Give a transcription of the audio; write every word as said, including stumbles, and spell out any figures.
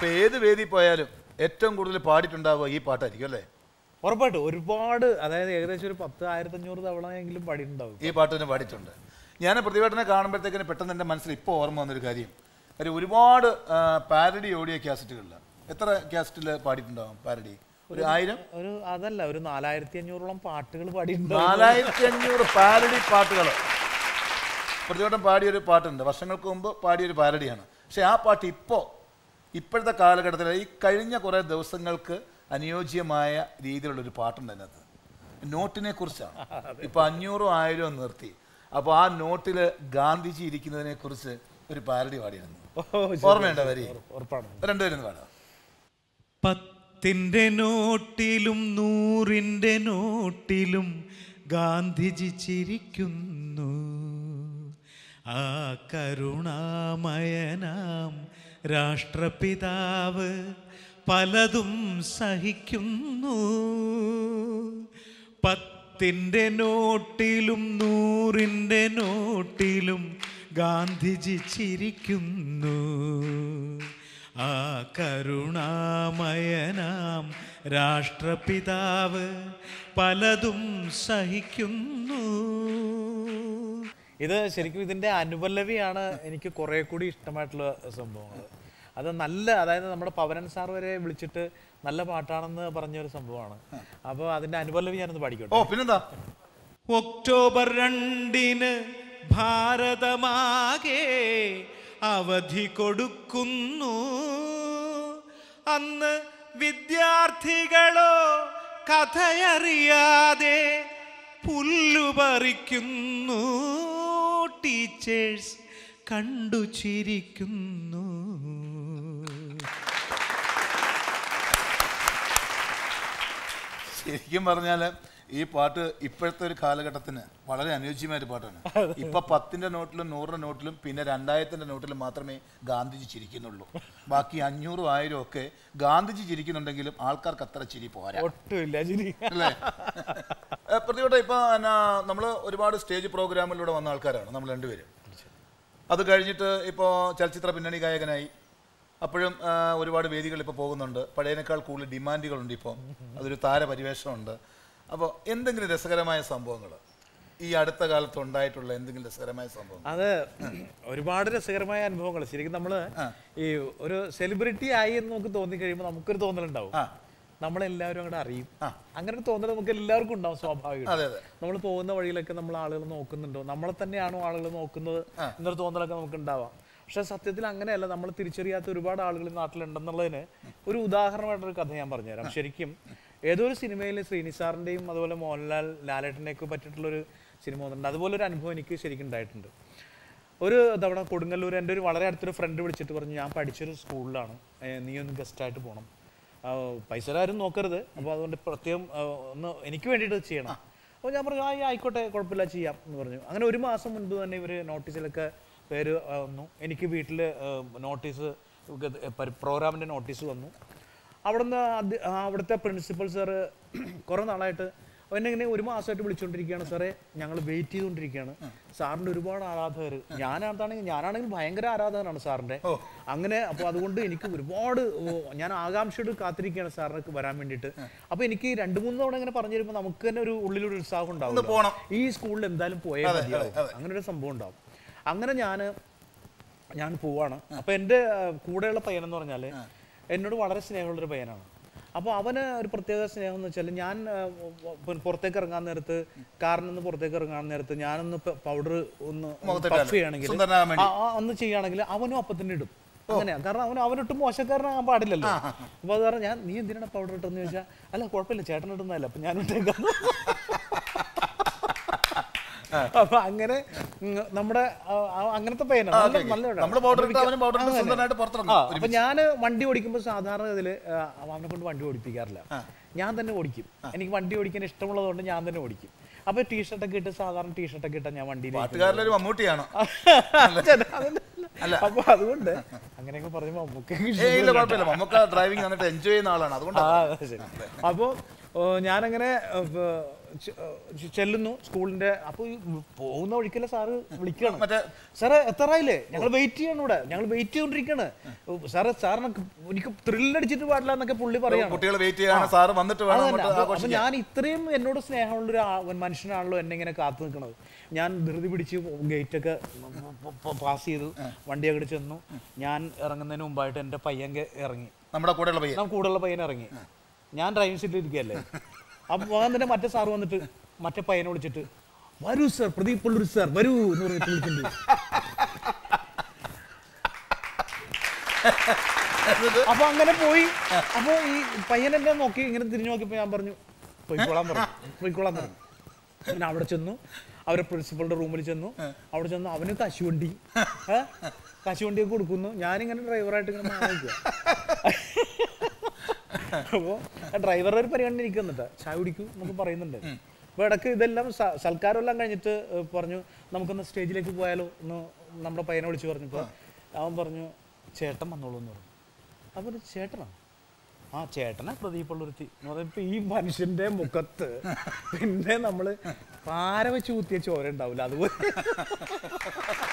ഇപ്പൊ ഏത് വേദി പോയാലും ഏറ്റവും കൂടുതൽ പാടിയിട്ടുണ്ടാവുക ഈ പാട്ടായിരിക്കും അല്ലേ? ഉറപ്പായിട്ടും ഒരുപാട്, അതായത് ഏകദേശം ഒരു പത്ത് ആയിരത്തി അഞ്ഞൂറ് തവണയെങ്കിലും പാടിയിട്ടുണ്ടാവും. ഈ പാട്ട് തന്നെ പാടിയിട്ടുണ്ട്. ഞാൻ പ്രതിഭട്ടനെ കാണുമ്പോഴത്തേക്കിന് പെട്ടെന്ന് എൻ്റെ മനസ്സിൽ ഇപ്പോൾ ഓർമ്മ വന്നൊരു കാര്യം, കാര്യം ഒരുപാട് പാരഡി ഓഡിയോ ക്യാസറ്റുകളിൽ എത്ര ക്യാസറ്റിൽ പാടിയിട്ടുണ്ടാവും പാരഡി? ഒരു ആയിരം ഒരു അതല്ല ഒരു നാലായിരത്തി അഞ്ഞൂറോളം പാട്ടുകൾ പാടിയിട്ടുണ്ട്. നാലായിരത്തി അഞ്ഞൂറ് പാരഡി പാട്ടുകൾ പ്രതിവട്ടം പാടിയൊരു പാട്ടുണ്ട്, വർഷങ്ങൾക്ക് മുമ്പ് പാടിയൊരു പാരഡിയാണ്. പക്ഷെ ആ പാട്ട് ഇപ്പോൾ ഇപ്പോഴത്തെ കാലഘട്ടത്തിൽ ഈ കഴിഞ്ഞ കുറേ ദിവസങ്ങൾക്ക് അനുയോജ്യമായ രീതിയിലുള്ളൊരു പാട്ടുണ്ട് അതിനകത്ത്. നോട്ടിനെ കുറിച്ചാണ്. ഇപ്പം അഞ്ഞൂറും ആയിരവും നിർത്തി. അപ്പോൾ ആ നോട്ടിൽ ഗാന്ധിജി ഇരിക്കുന്നതിനെ കുറിച്ച് ഒരു പാരഡി പാടിയിരുന്നു. ഓർമ്മയുണ്ടോ വരി? രണ്ടുപേരും പാടാം. പത്തിൻ്റെ നോട്ടിലും നൂറിൻ്റെ നോട്ടിലും ഗാന്ധിജി ചിരിക്കുന്നു. ആ കരുണാമയനാം രാഷ്ട്രപിതാവ് പലതും സഹിക്കുന്നു. പത്തിൻ്റെ നോട്ടിലും നൂറിൻ്റെ നോട്ടിലും ഗാന്ധിജി ചിരിക്കുന്നു. ആ കരുണാമയനാം രാഷ്ട്രപിതാവ് പലതും സഹിക്കുന്നു. ഇത് ശരിക്കും ഇതിൻ്റെ അനുപല്ലവിയാണ് എനിക്ക് കുറേ കൂടി ഇഷ്ടമായിട്ടുള്ള സംഭവങ്ങൾ. അത് നല്ല, അതായത് നമ്മുടെ പവനൻ സാർ വരെ വിളിച്ചിട്ട് നല്ല പാട്ടാണെന്ന് പറഞ്ഞൊരു സംഭവമാണ്. അപ്പോൾ അതിൻ്റെ അനുപല്ലവി ഞാനൊന്ന് പാടിക്കോട്ടെ. ഓ പിന്നെന്താ. ഒക്ടോബർ രണ്ടിന് ഭാരതമാകെ അവധി കൊടുക്കുന്നു. അന്ന് വിദ്യാർത്ഥികളോ കഥയറിയാതെ പുല്ലുപറിക്കുന്നു. ടീച്ചേഴ്സ് കണ്ടു ചിരിക്കുന്നു. ശരിക്കും പറഞ്ഞാൽ ഈ പാട്ട് ഇപ്പോഴത്തെ ഒരു കാലഘട്ടത്തിന് വളരെ അനുയോജ്യമായൊരു പാട്ടാണ്. ഇപ്പൊ പത്തിന്റെ നോട്ടിലും നൂറിന്റെ നോട്ടിലും പിന്നെ രണ്ടായിരത്തിന്റെ നോട്ടിലും മാത്രമേ ഗാന്ധിജി ചിരിക്കുന്നുള്ളൂ. ബാക്കി അഞ്ഞൂറും ആയിരം ഒക്കെ ഗാന്ധിജി ചിരിക്കുന്നുണ്ടെങ്കിലും ആൾക്കാർക്ക് അത്ര ചിരി പോരാ. അല്ലേ? പ്രതിവട്ടം ഇപ്പൊ നമ്മള് ഒരുപാട് സ്റ്റേജ് പ്രോഗ്രാമിലൂടെ വന്ന ആൾക്കാരാണ് നമ്മൾ രണ്ടുപേരും. അത് കഴിഞ്ഞിട്ട് ഇപ്പോൾ ചലച്ചിത്ര പിന്നണി ഗായകനായി. അപ്പോഴും ഒരുപാട് വേദികൾ ഇപ്പോൾ പോകുന്നുണ്ട്. പഴയതിനേക്കാൾ കൂടുതൽ ഡിമാൻഡുകളുണ്ട്. ഇപ്പോൾ അതൊരു താരപരിവേഷമുണ്ട്. അപ്പോൾ എന്തെങ്കിലും രസകരമായ സംഭവങ്ങൾ ഈ അടുത്ത കാലത്ത് ഉണ്ടായിട്ടുള്ള എന്തെങ്കിലും രസകരമായ സംഭവം? അത് ഒരുപാട് രസകരമായ അനുഭവങ്ങൾ. ശരിക്കും നമ്മൾ ഈ ഒരു സെലിബ്രിറ്റി ആയി എന്ന് നമുക്ക് തോന്നിക്കഴിയുമ്പോൾ നമുക്കൊരു തോന്നലുണ്ടാവും, നമ്മളെല്ലാവരും അങ്ങോട്ട് അറിയും. അങ്ങനെ ഒരു തോന്നൽ നമുക്ക് എല്ലാവർക്കും ഉണ്ടാവും സ്വാഭാവികമായിട്ടും. നമ്മൾ പോകുന്ന വഴിയിലൊക്കെ നമ്മൾ ആളുകൾ നോക്കുന്നുണ്ടോ, നമ്മളെ തന്നെയാണോ ആളുകൾ നോക്കുന്നത് എന്നൊരു തോന്നലൊക്കെ നമുക്ക് ഉണ്ടാവാം. പക്ഷെ സത്യത്തിൽ അങ്ങനെയല്ല. നമ്മൾ തിരിച്ചറിയാത്ത ഒരുപാട് ആളുകൾ നാട്ടിലുണ്ടെന്നുള്ളതിന് ഒരു ഉദാഹരണമായിട്ടൊരു കഥ ഞാൻ പറഞ്ഞുതരാം. ശരിക്കും ഏതോ ഒരു സിനിമയിൽ ശ്രീനിസാറിൻ്റെയും അതുപോലെ മോഹൻലാൽ ലാലേട്ടനെയൊക്കെ പറ്റിയിട്ടുള്ളൊരു സിനിമ വന്നിട്ടുണ്ട്. അതുപോലെ ഒരു അനുഭവം എനിക്ക് ശരിക്കും ഉണ്ടായിട്ടുണ്ട്. ഒരു തവണ കൊടുങ്ങല്ലൂർ എൻ്റെ ഒരു വളരെ അടുത്തൊരു ഫ്രണ്ട് വിളിച്ചിട്ട് പറഞ്ഞു, ഞാൻ പഠിച്ചൊരു സ്കൂളിലാണ്, നീ ഒന്ന് ഗസ്റ്റായിട്ട് പോകണം, പൈസ ആരും നോക്കരുത്, അപ്പോൾ അതുകൊണ്ട് പ്രത്യേകം ഒന്ന് എനിക്ക് വേണ്ടിയിട്ട് ചെയ്യണം. അപ്പോൾ ഞാൻ പറഞ്ഞു ആ ആയിക്കോട്ടെ കുഴപ്പമില്ല ചെയ്യാം എന്ന് പറഞ്ഞു. അങ്ങനെ ഒരു മാസം മുൻപ് തന്നെ ഇവർ നോട്ടീസിലൊക്കെ പേര് വന്നു. എനിക്ക് വീട്ടിൽ നോട്ടീസ്, പ്രോഗ്രാമിൻ്റെ നോട്ടീസ് വന്നു. അവിടുന്ന് അവിടുത്തെ പ്രിൻസിപ്പൽ സാറ് കുറേ നാളായിട്ട് എന്നെ ഇങ്ങനെ ഒരു മാസമായിട്ട് വിളിച്ചുകൊണ്ടിരിക്കുകയാണ്, സാറേ ഞങ്ങൾ വെയിറ്റ് ചെയ്തുകൊണ്ടിരിക്കുകയാണ്, സാറിൻ്റെ ഒരുപാട് ആരാധകർ, ഞാനാണെങ്കിൽ ഞാനാണെങ്കിൽ ഭയങ്കര ആരാധകനാണ് സാറിൻ്റെ. അങ്ങനെ അപ്പോൾ അതുകൊണ്ട് എനിക്ക് ഒരുപാട് ഞാൻ ആകാംക്ഷയോട് കാത്തിരിക്കുകയാണ് സാറിനൊക്കെ വരാൻ വേണ്ടിയിട്ട്. അപ്പോൾ എനിക്ക് രണ്ട് മൂന്ന് തവണ ഇങ്ങനെ പറഞ്ഞു തരുമ്പോൾ നമുക്ക് തന്നെ ഒരു ഉള്ളിലൊരു ഉത്സാഹം ഉണ്ടാവും, ഈ സ്കൂളിൽ എന്തായാലും പോയാൽ മതിയാവും, അങ്ങനെ ഒരു സംഭവം ഉണ്ടാവും. അങ്ങനെ ഞാൻ ഞാൻ പോവാണ്. അപ്പോൾ എൻ്റെ കൂടെയുള്ള പയ്യനെന്ന് പറഞ്ഞാൽ എന്നോട് വളരെ സ്നേഹമുള്ളൊരു പയ്യനാണ്. അപ്പോൾ അവന് ഒരു പ്രത്യേക സ്നേഹം എന്ന് വെച്ചാൽ ഞാൻ പുറത്തേക്ക് ഇറങ്ങാൻ നേരത്ത്, കാറിൽ നിന്ന് പുറത്തേക്ക് ഇറങ്ങാൻ നേരത്ത് ഞാനൊന്ന് പൗഡർ ഒന്ന് പഫ് ചെയ്യുകയാണെങ്കിൽ ഒന്ന് ചെയ്യുകയാണെങ്കിൽ അവനും അപ്പം തന്നെ ഇടും. അങ്ങനെയാണ്. കാരണം അവൻ അവനൊട്ടും മോശക്കാരനാകാൻ പാടില്ലല്ലോ. അപ്പോൾ അത് കാരണം ഞാൻ നീ എന്തിനാണ് പൗഡർ ഇട്ടെന്ന് ചോദിച്ചാൽ അല്ല കുഴപ്പമില്ല ചേട്ടൻ ഇടുന്നതല്ല, അപ്പം ഞാൻ ഇട്ടേക്കാം. അപ്പൊ അങ്ങനെ നമ്മുടെ അങ്ങനത്തെ പയ്യനാണ്. അപ്പൊ ഞാൻ വണ്ടി ഓടിക്കുമ്പോൾ സാധാരണ ഇതില് അവനെ കൊണ്ട് വണ്ടി ഓടിപ്പിക്കാറില്ല, ഞാൻ തന്നെ ഓടിക്കും. എനിക്ക് വണ്ടി ഓടിക്കാൻ ഇഷ്ടമുള്ളത് കൊണ്ട് ഞാൻ തന്നെ ഓടിക്കും. അപ്പൊ ടീഷർട്ടൊക്കെ ഇട്ട്, സാധാരണ ടീഷർട്ടൊക്കെ ഇട്ടാ ഞാൻ വണ്ടിയിൽ. അപ്പൊ അതുകൊണ്ട് അങ്ങനെയൊക്കെ പറയുമ്പോ അപ്പൊ ഞാനങ്ങനെ ചെല്ലുന്നു സ്കൂളിന്റെ. അപ്പൊ ഈ പോകുന്ന വഴിക്കല്ലേ സാറ് വിളിക്കണം, മറ്റേ സാറേ എത്രയില്ലേ, ഞങ്ങൾ വെയിറ്റ് ചെയ്യണം ഇവിടെ, ഞങ്ങൾ വെയിറ്റ് ചെയ്തോണ്ടിരിക്കാണ് സാറേ, സാറിന് എനിക്ക് ത്രില്ലടിച്ചിട്ട് പാടില്ല എന്നൊക്കെ പുള്ളി പറയാണ്. കുട്ടികൾ വെയിറ്റ് ചെയ്യാണ്, സാറ് വന്നിട്ട് വേണം. അപ്പൊ ഞാൻ ഇത്രയും എന്നോട് സ്നേഹമുള്ളൊരു മനുഷ്യനാണല്ലോ എന്നെ ഇങ്ങനെ കാത്തു നിൽക്കണത്. ഞാൻ ധൃതി പിടിച്ച് ഗേറ്റൊക്കെ പാസ് ചെയ്തു, വണ്ടിയൊക്കെ ചെന്നു. ഞാൻ ഇറങ്ങുന്നതിന് മുമ്പായിട്ട് എൻ്റെ പയ്യൻ ഇറങ്ങി, നമ്മുടെ കൂടെയുള്ള പയ്യൻ നമ്മുടെ കൂടെയുള്ള പയ്യൻ ഇറങ്ങി. ഞാൻ ഡ്രൈവിംഗ് സീറ്റിൽ ഇരിക്കുകയല്ലേ. അപ്പൊ തന്നെ മറ്റേ സാറ് വന്നിട്ട് മറ്റേ പയ്യനെ വിളിച്ചിട്ട്, വരൂ സാർ, പ്രദീപ് പുള്ളൂർ സാർ വരൂ എന്ന് പറഞ്ഞിട്ട് വിളിച്ചിട്ടുണ്ട്. അപ്പൊ അങ്ങനെ പോയി. അപ്പൊ ഈ പയ്യൻ എന്നെ നോക്കി ഇങ്ങനെ തിരിഞ്ഞു നോക്കിയപ്പോ ഞാൻ പറഞ്ഞു പൊയ്ക്കോളാൻ പറഞ്ഞു പൊയ്ക്കോളാൻ പറഞ്ഞു. പിന്നെ അവിടെ ചെന്നു, അവരെ പ്രിൻസിപ്പളുടെ റൂമിൽ ചെന്നു. അവിടെ ചെന്നു അവന് കശുവണ്ടി കശുവണ്ടിയൊക്കെ കൊടുക്കുന്നു. ഞാനിങ്ങനെ ഡ്രൈവറായിട്ട് ഇങ്ങനെ മാറിക്കുക. അപ്പോൾ ഡ്രൈവറുടെ ഒരു പരിഗണന എനിക്ക് വന്നിട്ട് ചായ കുടിക്കൂ എന്നൊക്കെ പറയുന്നുണ്ട്. അപ്പോൾ ഇടയ്ക്ക് ഇതെല്ലാം സൽക്കാരം എല്ലാം കഴിഞ്ഞിട്ട് പറഞ്ഞു നമുക്കൊന്ന് സ്റ്റേജിലേക്ക് പോയാലോ എന്ന് നമ്മുടെ പയ്യനെ വിളിച്ച് പറഞ്ഞപ്പോൾ അവൻ പറഞ്ഞു ചേട്ടൻ വന്നോളൂ എന്ന് പറഞ്ഞു. അപ്പോൾ ചേട്ടനാ? ആ ചേട്ടനാ പ്രദീപ് പുള്ളൂർത്തി എന്ന് പറയുമ്പോൾ ഈ മനുഷ്യന്റെ മുഖത്ത് പിന്നെ നമ്മള് പാര വെച്ച് കുത്തിയ ചോര ഉണ്ടാവില്ല, അതുപോലെ